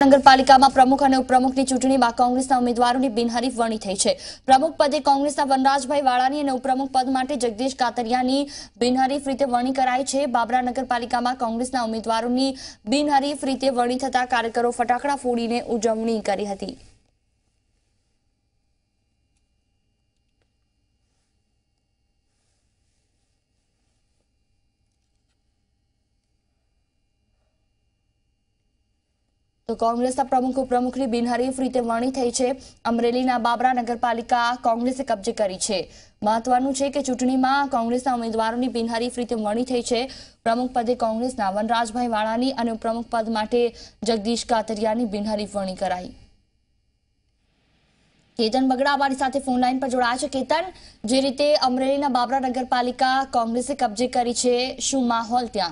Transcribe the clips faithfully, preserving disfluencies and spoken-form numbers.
નગરપાલિકામાં પ્રમુખ અને ઉપપ્રમુખની ચૂંટણીમાં કોંગ્રેસના ઉમેદવારોની બિનહરીફ વરણી થઈ છે। પ્રમુખ પદે કોંગ્રેસના વનરાજભાઈ વાળાની અને ઉપપ્રમુખ પદ માટે જગદીશ કાતરિયાની બિનહરીફ રીતે વરણી કરાઈ છે। બાબરા નગરપાલિકામાં કોંગ્રેસના ઉમેદવારોની બિનહરીફ રીતે વરણી થતા કાર્યકરો ફટાકડા ફોડીને ઉજવણી કરી હતી। तो कांग्रेसના પ્રમુખ ઉપપ્રમુખની બિનહરીફ રીતે વરણી થઈ છે। અમરેલીના બાબરા નગરપાલિકા કોંગ્રેસે કબજે કરી છે। મહત્વનું છે કે ચૂંટણીમાં કોંગ્રેસના ઉમેદવારોની બિનહરીફ રીતે વરણી થઈ છે। પ્રમુખ પદે કોંગ્રેસના વનરાજભાઈ વાળાની અને ઉપપ્રમુખ પદ માટે જગદીશ કાતરિયાની બિનહરીફ વરણી કરાઈ। કેતન બગડા અમારી સાથે ફોન લાઈન પર જોડાયા છે। કેતન, જે રીતે અમરેલીના બાબરા નગરપાલિકા કોંગ્રેસે કબજે કરી છે, શું માહોલ ત્યાં?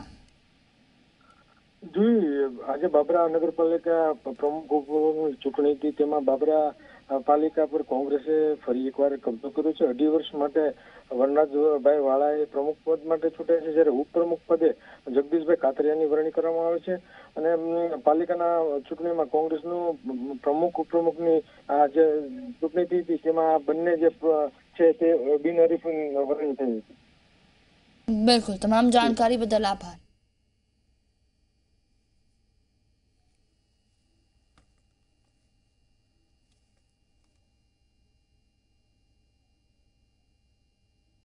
જી, આજે બાબરા નગરપાલિકા પ્રમુખ ઉપપ્રમુખની ચૂંટણી હતી, તેમાં બાબરા પાલિકા પર કોંગ્રેસે ફરી એકવાર કબજો કર્યો છે। અઢી વર્ષ માટે વનરાજભાઈ વાળાએ પ્રમુખ પદ માટે ચૂંટાય છે, જ્યારે ઉપપ્રમુખ પદે જગદીશભાઈ કાતરિયાની વરણી કરવામાં આવે છે અને પાલિકાના ચૂંટણીમાં કોંગ્રેસનું પ્રમુખ ઉપપ્રમુખની આ જે ચૂંટણી હતી તેમાં બંને જે છે તે બિનહરીફ વરણી થઈ હતી। બિલકુલ, તમામ જાણકારી બદલ આભાર।